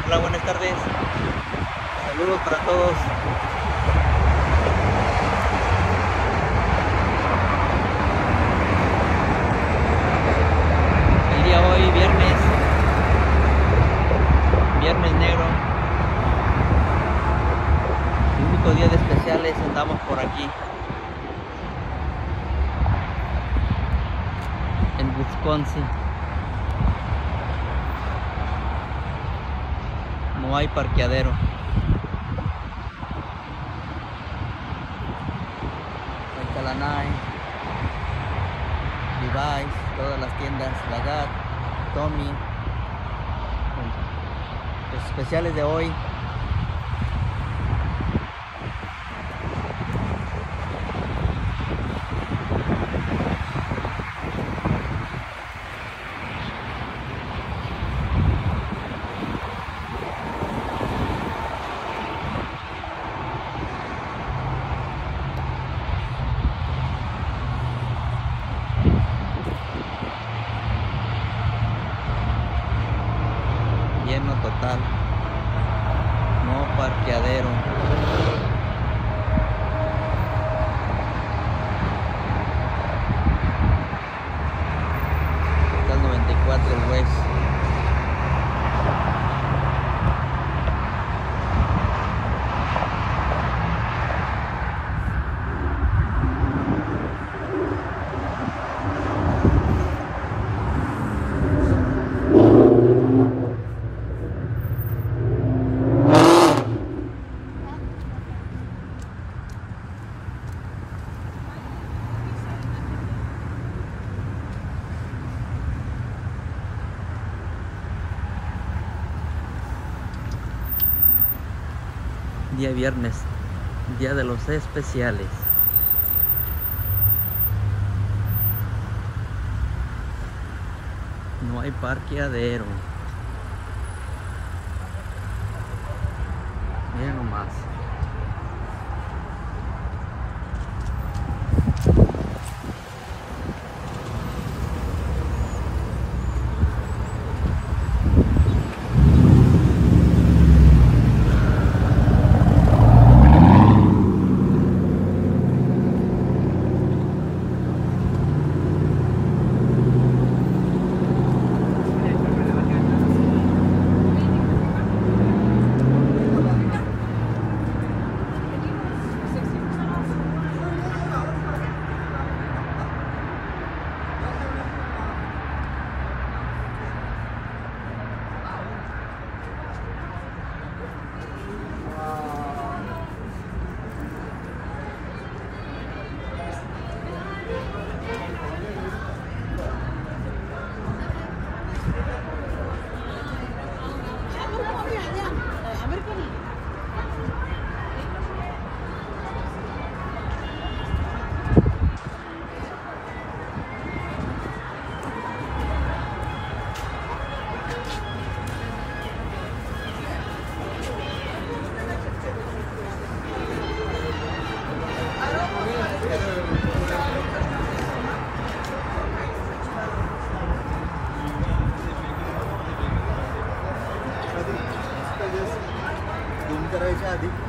Hola, buenas tardes. Saludos para todos. El día hoy, viernes negro. El único día de especiales, andamos por aquí. En Wisconsin. No hay parqueadero. Hay Calanay, Levi's, todas las tiendas, Lagat, Tommy. Los especiales de hoy. Lleno total, no parqueadero. Está el 94 West. Día viernes, día de los especiales. No hay parqueadero. Miren nomás. करायच्या आधी